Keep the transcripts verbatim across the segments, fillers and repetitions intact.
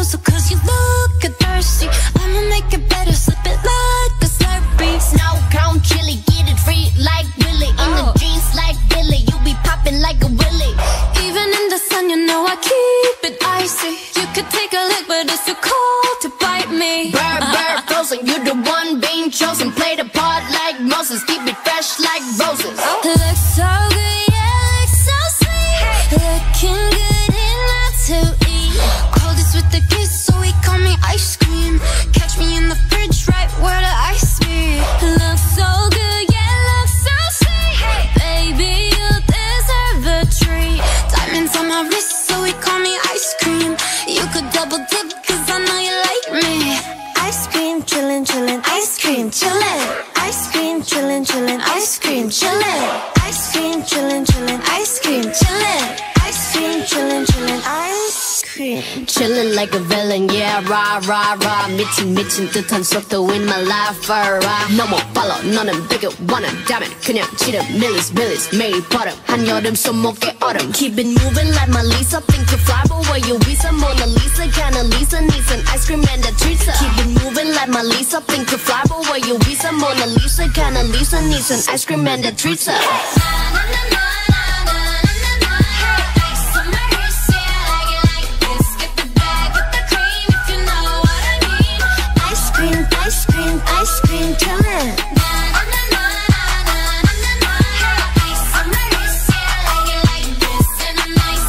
so cause you look thirsty. I'ma make it better, slip it like a Slurpee. Snow cone chili, get it free like Willy. In the jeans like Billy, you be popping like a Willy. Even in the sun, you know I keep it icy. You could take a lick, but it's too cold to bite me. Bird, bird, frozen, you the one being chosen. Play the part like Moses, keep it fresh like roses. Looks so good, yeah, looks so sweet. Looking good enough to eat. Coldest with the kiss, so he call me ice cream. Catch me in the fridge, right where the ice be. Looks so good, yeah, looks so sweet. Baby, you deserve a treat. Diamonds on my wrist, so he call me ice cream. You could double dip, cause I know you like me. Ice cream, chillin', chillin', ice cream, chillin'. Ice cream, chillin', chillin', ice cream, chillin'. Ice cream, chillin', chillin', ice cream, chillin'. Ice cream, chillin', chillin', ice cream. Chillin' like a villain, yeah, rah, rah, rah. 미친, 미친 듯한 속도 in my life, alright. No more follow, 너는 bigger, 원한다면 그냥 지름, millies, millies, 매일 버릇. 한여름 손목에 얼음. Keep it moving like my Lisa, think you fly, but where you visa? Mona Lisa, kinda Lisa, needs an ice cream and a treat. Keep it moving like my Lisa, think you fly, but where you visa? Mona Lisa, kinda Lisa, needs an ice cream and a treat. Ice cream, ice cream, chillin'.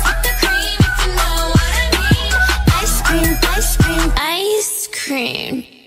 Ice cream, ice cream, ice cream.